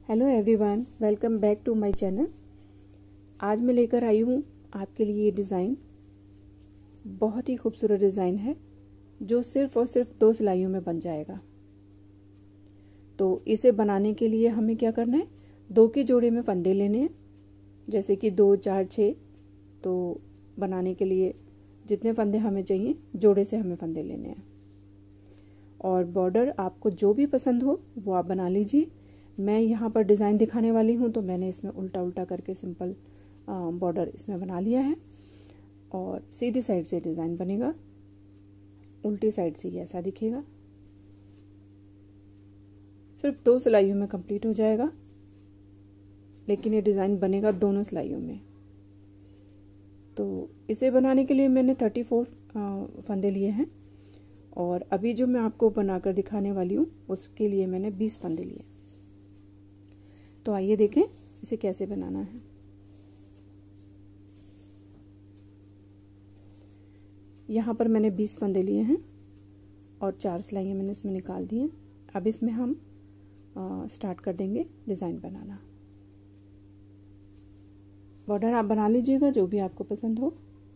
Hello everyone, welcome back to my channel. आज मैं लेकर आई हूँ आपके लिए ये डिज़ाइन। बहुत ही खूबसूरत डिज़ाइन है जो सिर्फ और सिर्फ 2 सिलाइयों में बन जाएगा। तो इसे बनाने के लिए हमें क्या करना है, 2 के जोड़े में फंदे लेने हैं, जैसे कि 2, 4, 6। तो बनाने के लिए जितने फंदे हमें चाहिए जोड़े से हमें फंदे लेने हैं। और बॉर्डर आपको जो भी पसंद हो वो आप बना लीजिए। मैं यहाँ पर डिज़ाइन दिखाने वाली हूँ तो मैंने इसमें उल्टा उल्टा करके सिंपल बॉर्डर इसमें बना लिया है। और सीधी साइड से डिज़ाइन बनेगा, उल्टी साइड से ये ऐसा दिखेगा। सिर्फ 2 सिलाइयों में कंप्लीट हो जाएगा, लेकिन ये डिज़ाइन बनेगा दोनों सिलाइयों में। तो इसे बनाने के लिए मैंने 34 फंदे लिए हैं, और अभी जो मैं आपको बनाकर दिखाने वाली हूँ उसके लिए मैंने 20 फंदे लिए। तो आइए देखें इसे कैसे बनाना है। यहाँ पर मैंने 20 फंदे लिए हैं और 4 सिलाइयाँ मैंने इसमें निकाल दी हैं। अब इसमें हम स्टार्ट कर देंगे डिज़ाइन बनाना। बॉर्डर आप बना लीजिएगा जो भी आपको पसंद हो।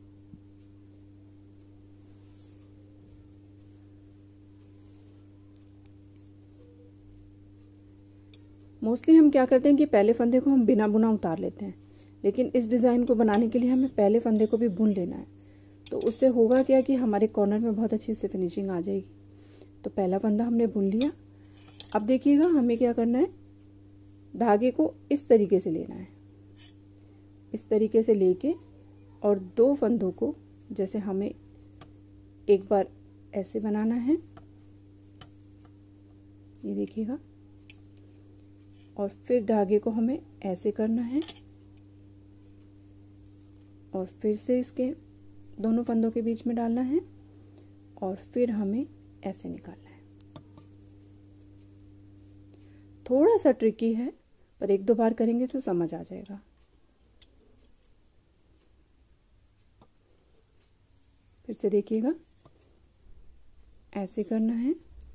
मोस्टली हम क्या करते हैं कि पहले फंदे को हम बिना बुना उतार लेते हैं, लेकिन इस डिज़ाइन को बनाने के लिए हमें पहले फंदे को भी बुन लेना है। तो उससे होगा क्या कि हमारे कॉर्नर में बहुत अच्छी से फिनिशिंग आ जाएगी। तो पहला फंदा हमने बुन लिया। अब देखिएगा हमें क्या करना है, धागे को इस तरीके से लेना है, इस तरीके से लेके, और 2 फंदों को जैसे हमें एक बार ऐसे बनाना है, ये देखिएगा, और फिर धागे को हमें ऐसे करना है, और फिर से इसके दोनों फंदों के बीच में डालना है, और फिर हमें ऐसे निकालना है। थोड़ा सा ट्रिकी है, पर 1-2 बार करेंगे तो समझ आ जाएगा। फिर से देखिएगा, ऐसे करना है,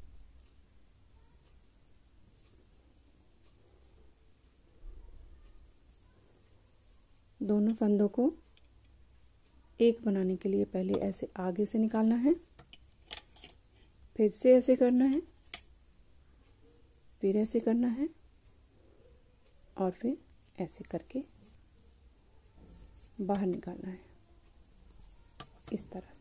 दोनों फंदों को एक बनाने के लिए पहले ऐसे आगे से निकालना है, फिर से ऐसे करना है, फिर ऐसे करना है, और फिर ऐसे करके बाहर निकालना है, इस तरह से।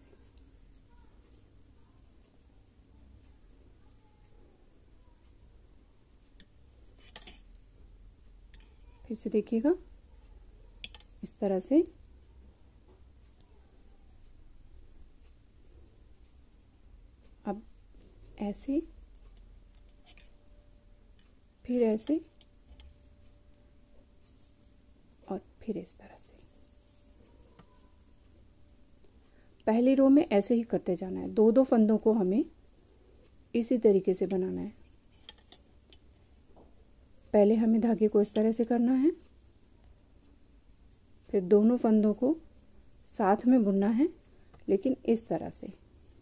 फिर से देखिएगा, इस तरह से अब ऐसे, फिर ऐसे, और फिर इस तरह से। पहली रो में ऐसे ही करते जाना है। 2-2 फंदों को हमें इसी तरीके से बनाना है। पहले हमें धागे को इस तरह से करना है, फिर दोनों फंदों को साथ में बुनना है, लेकिन इस तरह से।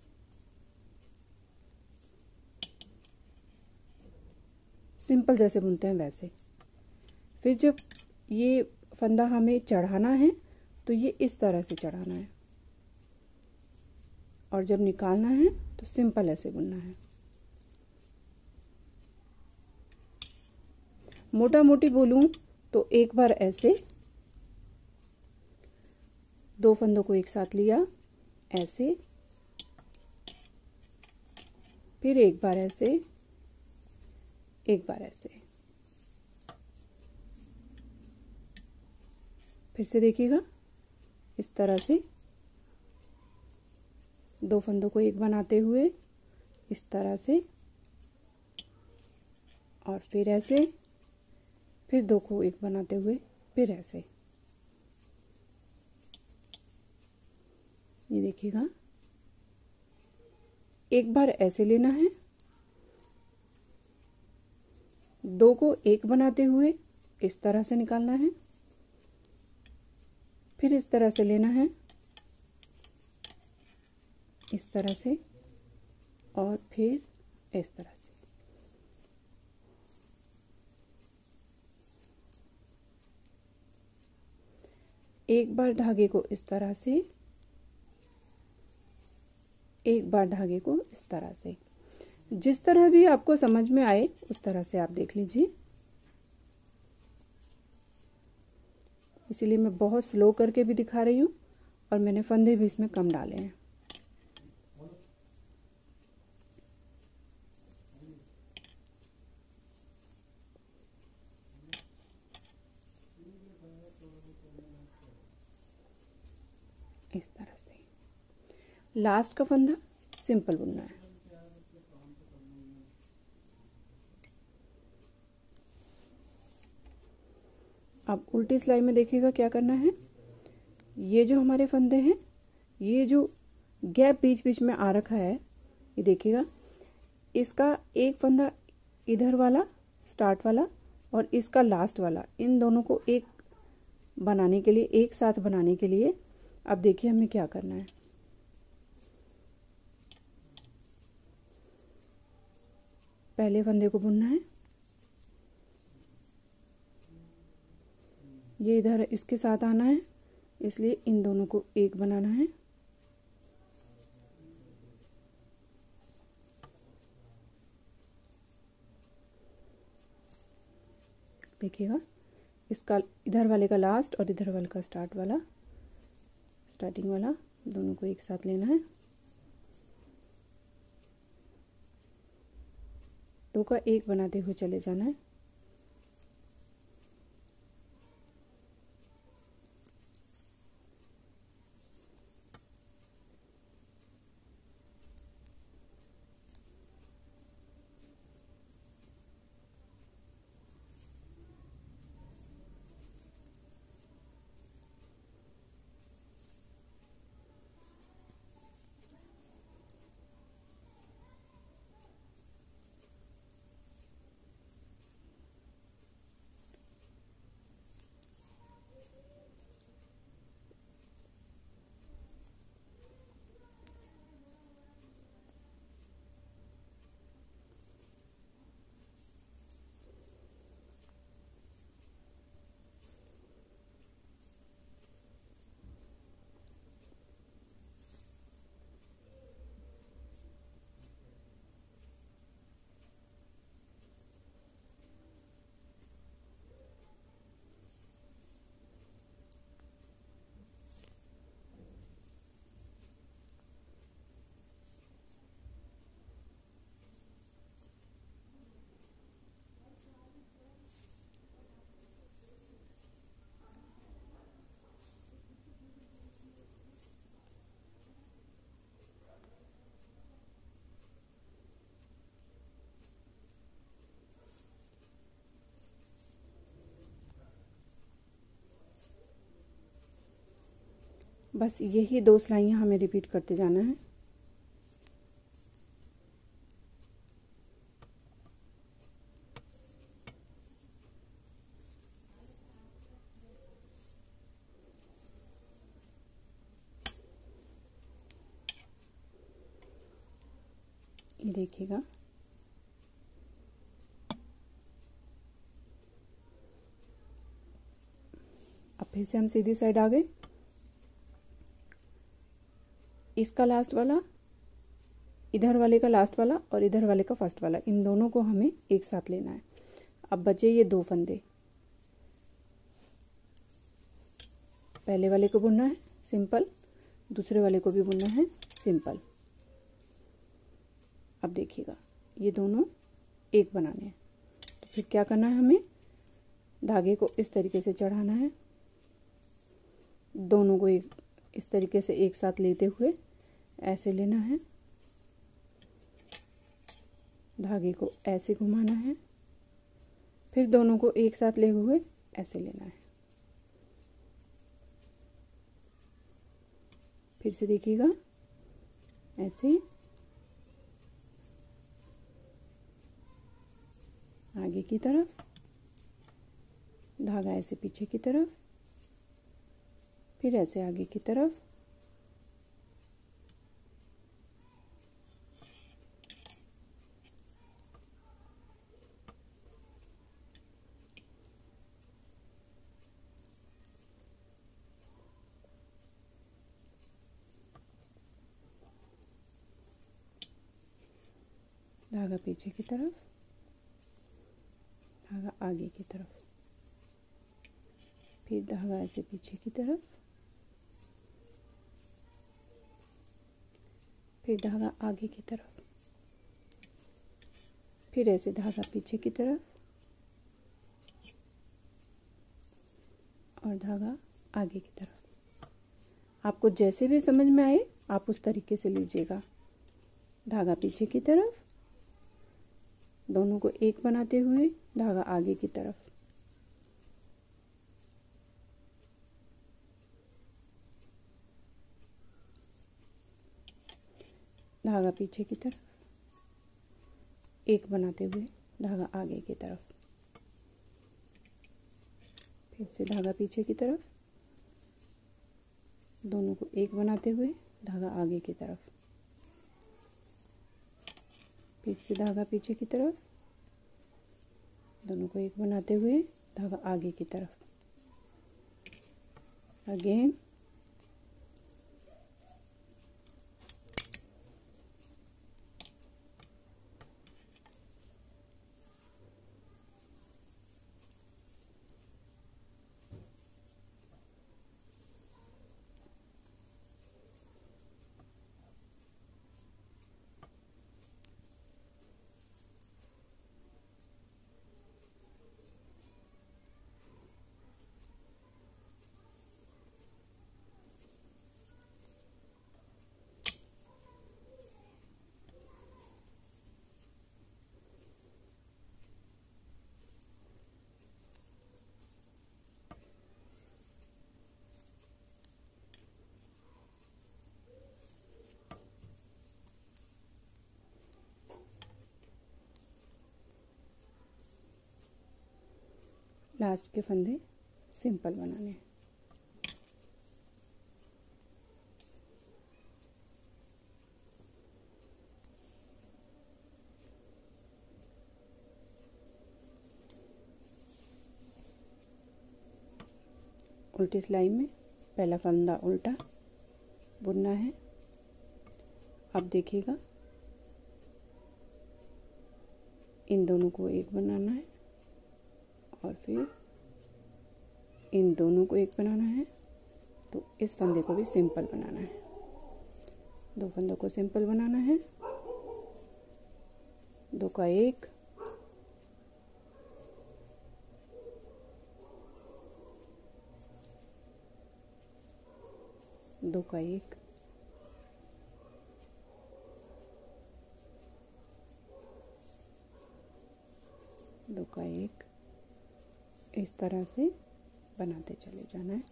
सिंपल जैसे बुनते हैं वैसे। फिर जब ये फंदा हमें चढ़ाना है तो ये इस तरह से चढ़ाना है, और जब निकालना है तो सिंपल ऐसे बुनना है। मोटा मोटी बोलूं तो एक बार ऐसे 2 फंदों को एक साथ लिया, ऐसे, फिर एक बार ऐसे, एक बार ऐसे। फिर से देखिएगा, इस तरह से 2 फंदों को एक बनाते हुए इस तरह से, और फिर ऐसे, फिर 2 को एक बनाते हुए फिर ऐसे। ये देखिएगा, एक बार ऐसे लेना है, 2 को एक बनाते हुए इस तरह से निकालना है, फिर इस तरह से लेना है, इस तरह से, और फिर इस तरह से। एक बार धागे को इस तरह से, एक बार धागे को इस तरह से, जिस तरह भी आपको समझ में आए उस तरह से आप देख लीजिए। इसीलिए मैं बहुत स्लो करके भी दिखा रही हूँ और मैंने फंदे भी इसमें कम डाले हैं। इस तरह से लास्ट का फंदा सिंपल बुनना है। अब उल्टी सिलाई में देखिएगा क्या करना है। ये जो हमारे फंदे हैं, ये जो गैप बीच बीच में आ रखा है, ये देखिएगा, इसका एक फंदा इधर वाला स्टार्ट वाला और इसका लास्ट वाला, इन दोनों को एक बनाने के लिए, एक साथ बनाने के लिए अब देखिए हमें क्या करना है। पहले फंदे को बुनना है, ये इधर इसके साथ आना है, इसलिए इन दोनों को एक बनाना है। देखिएगा, इसका इधर वाले का लास्ट और इधर वाले का स्टार्ट वाला, स्टार्टिंग वाला, दोनों को एक साथ लेना है। दो का एक बनाते हुए चले जाना है। बस यही दो सिलाइयाँ हमें रिपीट करते जाना है। ये देखिएगा, अब फिर से हम सीधी साइड आ गए। इसका लास्ट वाला, इधर वाले का लास्ट वाला और इधर वाले का फर्स्ट वाला, इन दोनों को हमें एक साथ लेना है। अब बचे ये दो फंदे, पहले वाले को बुनना है सिंपल, दूसरे वाले को भी बुनना है सिंपल। अब देखिएगा, ये दोनों एक बनाने हैं, तो फिर क्या करना है, हमें धागे को इस तरीके से चढ़ाना है, दोनों को एक इस तरीके से एक साथ लेते हुए ऐसे लेना है, धागे को ऐसे घुमाना है, फिर दोनों को एक साथ ले हुए ऐसे लेना है। फिर से देखिएगा, ऐसे आगे की तरफ, धागा ऐसे पीछे की तरफ, फिर ऐसे आगे की तरफ, धागा पीछे की तरफ, धागा आगे की तरफ, फिर धागा ऐसे पीछे की तरफ, फिर धागा आगे की तरफ, फिर ऐसे धागा पीछे की तरफ और धागा आगे की तरफ। आपको जैसे भी समझ में आए आप उस तरीके से लीजिएगा। धागा पीछे की तरफ, दोनों को एक बनाते हुए धागा आगे की तरफ, धागा पीछे की तरफ, एक बनाते हुए धागा आगे की तरफ, फिर से धागा पीछे की तरफ, दोनों को एक बनाते हुए धागा आगे की तरफ, फिर से धागा पीछे की तरफ, दोनों को एक बनाते हुए धागा आगे की तरफ, अगेन लास्ट के फंदे सिंपल बनाने हैं। उल्टी सिलाई में पहला फंदा उल्टा बुनना है। अब देखिएगा इन दोनों को एक बनाना है और फिर इन दोनों को एक बनाना है, तो इस फंदे को भी सिंपल बनाना है। दो फंदों को सिंपल बनाना है, दो का एक, दो का एक, दो का एक, इस तरह से बनाते चले जाना है।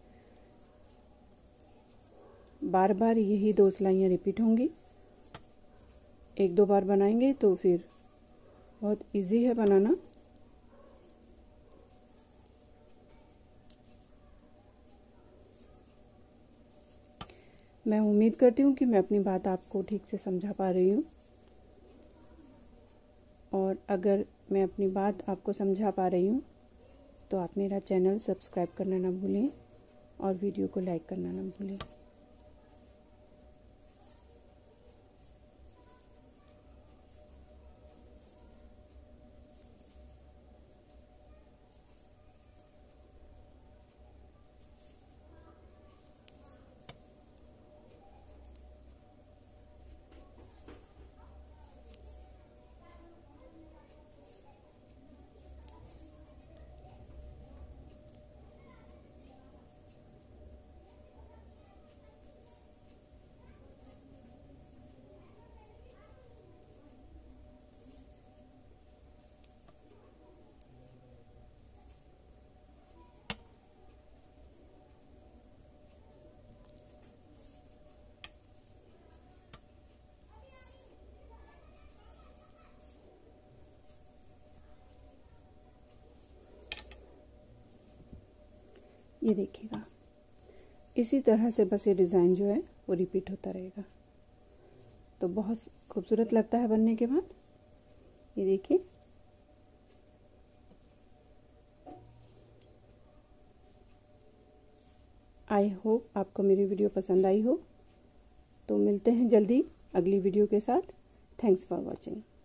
बार बार यही दो सिलाइयाँ रिपीट होंगी। एक दो बार बनाएंगे तो फिर बहुत इजी है बनाना। मैं उम्मीद करती हूँ कि मैं अपनी बात आपको ठीक से समझा पा रही हूँ, और अगर मैं अपनी बात आपको समझा पा रही हूँ तो आप मेरा चैनल सब्सक्राइब करना ना भूलें और वीडियो को लाइक करना ना भूलें। ये देखिएगा इसी तरह से बस ये डिज़ाइन जो है वो रिपीट होता रहेगा, तो बहुत खूबसूरत लगता है बनने के बाद। ये देखिए आई होप आपको मेरी वीडियो पसंद आई हो। तो मिलते हैं जल्दी अगली वीडियो के साथ। Thanks for watching.